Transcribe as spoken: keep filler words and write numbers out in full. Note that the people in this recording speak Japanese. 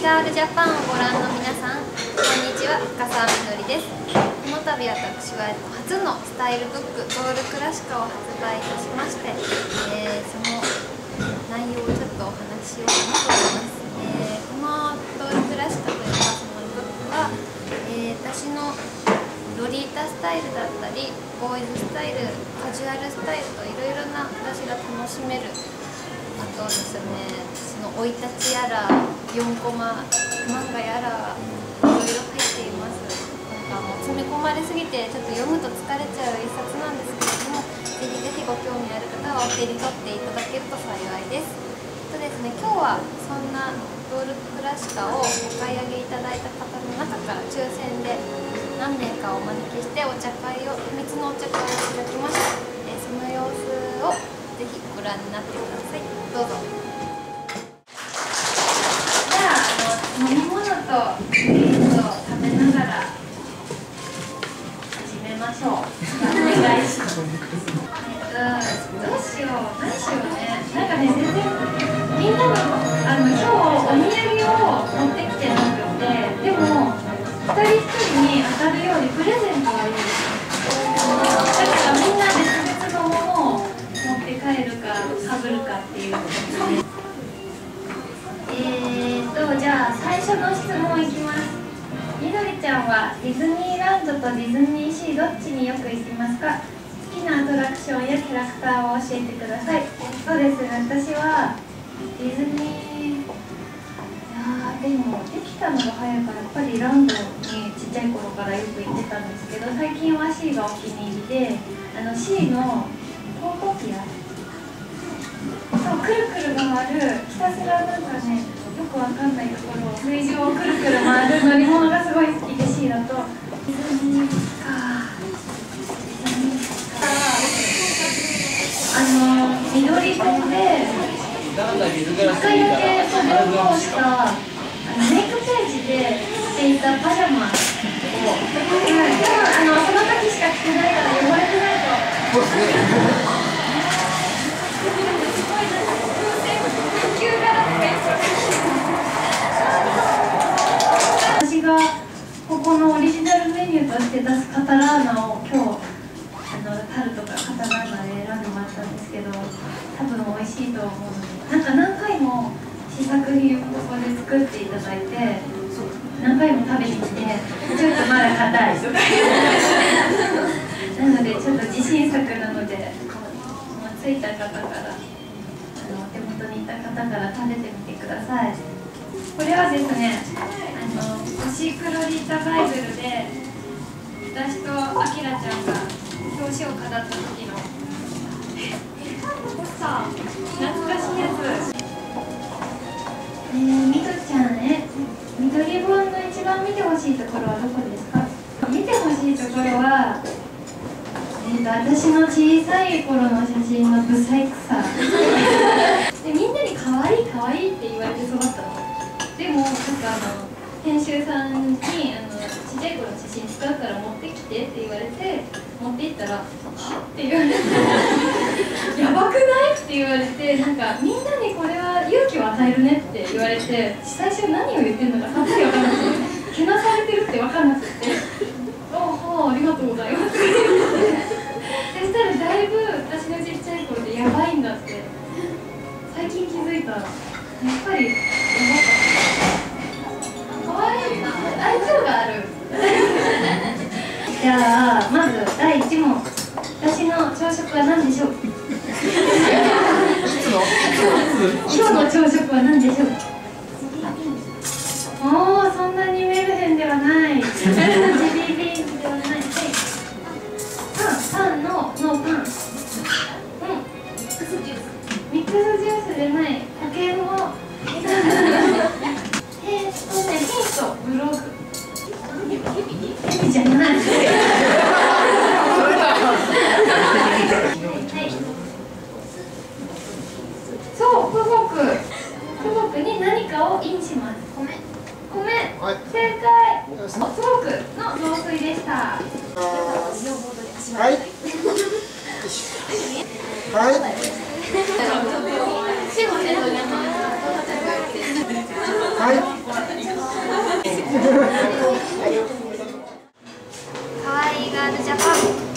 ガールジャパンをご覧の皆さん、こんにちは、深澤みのりです。この度私は初のスタイルブックドールクラシカを発売いたしまして、えー、その内容をちょっとお話ししようかなと思います。えー、このドールクラシカというパーソナルブックは、えー、私のロリータスタイルだったりボーイズスタイル、カジュアルスタイルといろいろな私が楽しめる、あとですね、その生い立ちやらよんコマ漫画やらいろいろ入っています。なんかもう詰め込まれすぎてちょっと読むと疲れちゃう一冊なんですけれども、ぜひぜひご興味ある方はお手に取っていただけると幸いです。とですね、今日はそんなドールクラシカをお買い上げいただいた方の中から抽選で何名かお招きしてお茶会を秘密のお茶会をいただきました。えー、その様子をぜひご覧になってください。どうぞ。じゃあ、あの飲み物とスイーツを食べながら始めましょう。お願いします。えっとどうしよう、何しようね。なんかね、全然みんなのあの今日お土産を持ってきてなくて、でも一人一人に当たるようにプレゼントがいいです。だからみんな別々のものを持って帰るかかぶるかっていうことですね。えーとじゃあ最初の質問いきます。みどりちゃんはディズニーランドとディズニーシーどっちによく行きますか？好きなアトラクションやキャラクターを教えてください。そうですね、私はディズニー、いやでもできたのが早いからやっぱりランドにちっちゃい頃からよく行ってたんですけど、最近は シー がお気に入りで、あの シー のポートピア、そうくるくる回る、ひたすらなんかねよくわかんないところを水上をくるくる回る乗り物がすごい好きで、 シー だとディズニーかディズニーかあの緑本でいっかいだけそれを通したあのメイクページで着ていたパジャマを、うん、でもあのその時しか着てないから汚れてないと。そうですね。私がここのオリジナルメニューとして出すカタラーナを今日あのタルトかカタラーナで選んでもらったんですけど、多分美味しいと思うので、なんか何回も試作品をここで作っていただいて何回も食べに来て、ちょっとまだ硬いとかなのでちょっと自信作なので、もうついた方からあの手元にいた方から食べてみてください。これはですね、あの星クロリータバイブルで私とアキラちゃんが表紙を飾った時のポスター、懐かしいやつ。えー、みどちゃんね、緑本の一番見てほしいところはどこですか？見てほしいところは、えーと私の小さい頃の写真のブサイクさで、みんなに可愛い可愛いって言われて育ったの。でもなんかあの編集さんにあのちっちゃい頃の写真使うから持ってきてって言われて持って行ったら「はっ?」って言われて「やばくない?」って言われて、なんかみんなにこれは勇気を与えるねって言われて、最初何を言ってるのかさっぱり分からなくて、けなされてるって分からなくて「ああありがとうございます」って言ってそしたらだいぶ私のちっちゃい頃でやばいんだって最近気づいたら、やっぱりやばかった。可愛いな、愛嬌があるじゃあまずだいいち問、私の朝食は何でしょう？今日の朝食は何でしょう？おお、そんなにメルヘンではないジビービーンズではない、はい、パン、パンのノーパン、うん、ミックスジュース、ミックスジュースでない、保険もえーっとね、ヒント、ブログ。ヘビじゃない。はい。そう、富木。富木に何かをインします。米。米。はい、正解。富木の雑炊でした。はい。はい。はい。 かわいいガールジャパン。